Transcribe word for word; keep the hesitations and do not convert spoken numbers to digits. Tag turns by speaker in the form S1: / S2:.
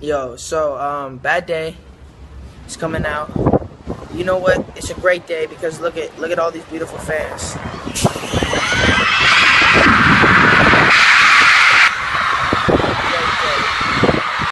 S1: Yo, so um, Bad Day is coming out. You know what? It's a great day because look at look at all these beautiful fans.